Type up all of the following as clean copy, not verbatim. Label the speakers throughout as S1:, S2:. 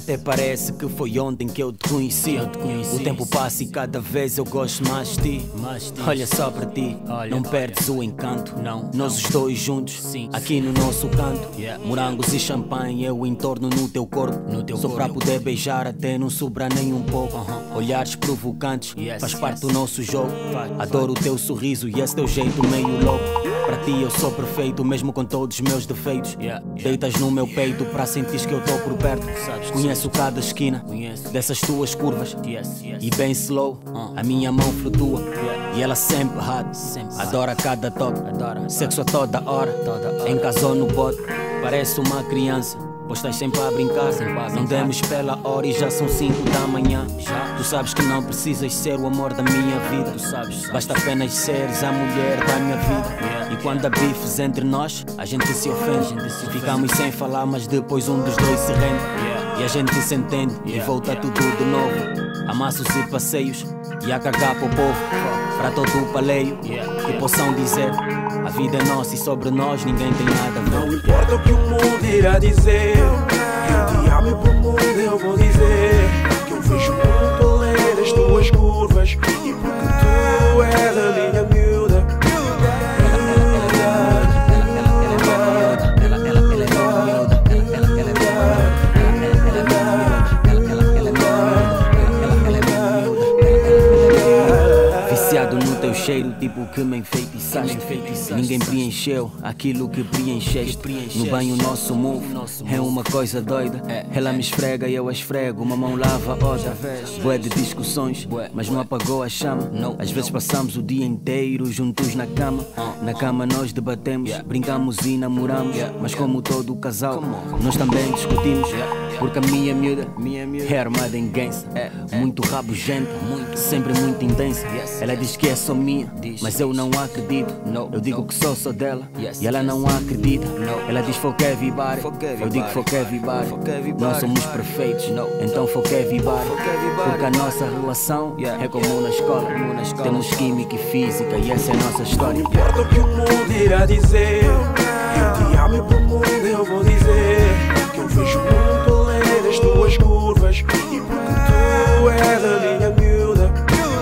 S1: Até parece que foi ontem que eu te conheci. O tempo passa e cada vez eu gosto mais de ti. Olha só para ti, não perdes o encanto. Nós os dois juntos, aqui no nosso canto. Morangos e champanhe, eu em torno no teu corpo. Só para poder beijar até não sobrar nem um pouco. Olhares provocantes, faz parte do nosso jogo. Adoro o teu sorriso e esse teu jeito meio louco. Para ti eu sou perfeito, mesmo com todos os meus defeitos. Deitas no meu peito para sentir que eu estou por perto. Conheço cada esquina dessas tuas curvas. E bem slow, a minha mão flutua. E ela sempre hot, adora cada toque. Sexo a toda hora, em casa ou no bote. Parece uma criança, pois estás sempre a brincar. Não demos pela hora e já são 5 da manhã. Tu sabes que não precisas ser o amor da minha vida. Basta apenas seres a mulher da minha vida. E quando há bifes entre nós, a gente se ofende. Ficamos sem falar, mas depois um dos dois se rende. E a gente se entende e volta tudo de novo. Amassos e passeios e a cagar para o povo. Para todo o paleio, que possam dizer: a vida é nossa e sobre nós ninguém tem nada a ver.
S2: Não importa o que o mundo irá dizer, eu te amo e pro mundo eu vou dizer que eu vejo muito além das tuas curvas. E porque tu és a minha miúda.
S1: Viciado no teu cheiro, tipo que me enfeitiçaste. Ninguém preencheu aquilo que preencheste. No banho o nosso move é uma coisa doida. Ela me esfrega e eu a esfrego, uma mão lava a outra. Bué de discussões, mas não apagou a chama. Às vezes passamos o dia inteiro juntos na cama. Na cama nós debatemos, brincamos e namoramos. Mas como todo casal, nós também discutimos. Porque a minha miúda é armada em gangsta, muito rabugenta, sempre muito intensa. Ela diz que é só minha, mas eu não acredito. Eu digo que sou só dela e ela não acredita. Ela diz for quer vibar, eu digo for quer vibar. Não somos perfeitos, então for quer vibar. Porque a nossa relação é como na escola. Temos química e física e essa é a nossa história.
S2: Não importa o que o mundo irá dizer, eu te amo e pro mundo eu vou dizer que eu vejo muito além das tuas curvas. E porque tu és a minha miúda.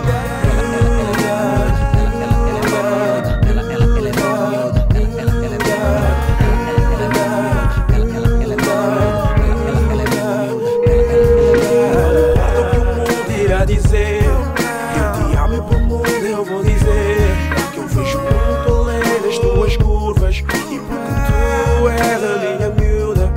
S2: Dizer, eu te amo e pro mundo eu vou dizer que eu vejo muito além das tuas curvas. E porque tu és a minha miúda.